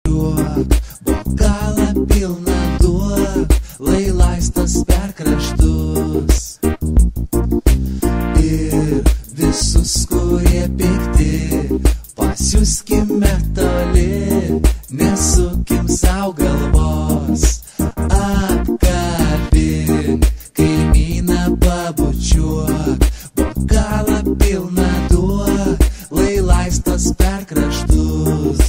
pabučiuok, bokalą pilną duok, lai laistas per kraštus. Ir visus, kurie pikti, pasiuskime toli, nesukim sau galvos. Apkabink kaimyną, pabučiuok, bokalą pilną duok, lai laistas per kraštus.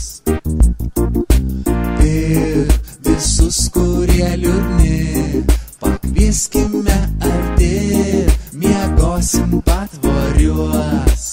Ir visus, kurie liūdni, pakvieskime arti, miegosim patvoriuos.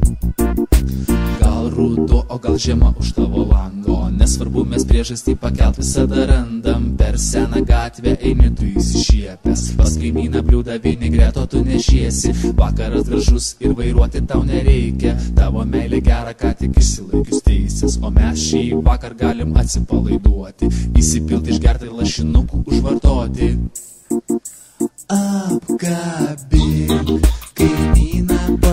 Gal ruduo, o gal žiema už tavo lango, nesvarbu, mes priežastį pakelt visada randam. Per seną gatvę eini tu įsišiepęs, pas kaimyną bliūdą vinigreto tu nešiesi. Vakaras gražus ir vairuoti tau nereikia, tavo meilė gera, ką tik išsilaikius teisės. O mes šį vakar galim atsipalaiduoti, įsipilti, išgerti lašinukų, užvartoti. Apkabink kaimyną,